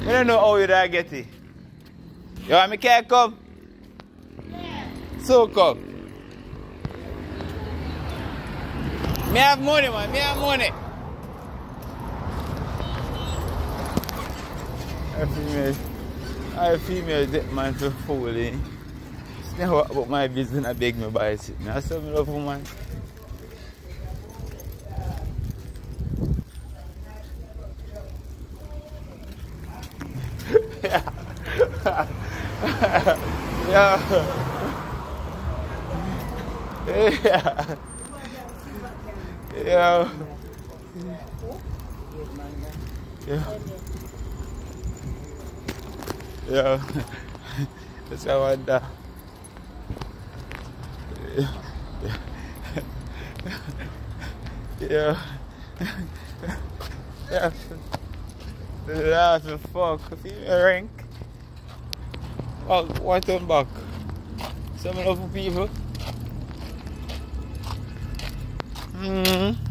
I don't know how you da get it. You want me can come? Yeah. So come. Me have money, man. Me have money. I female dead man to fool eh. It's never about my business I beg me buy it. I saw me love woman. Yeah. Yeah. Yeah. Yeah. Yeah. That's how I wonder. Yeah. Yeah. That's a fuck. See a rank. Oh, what on back? Some of people.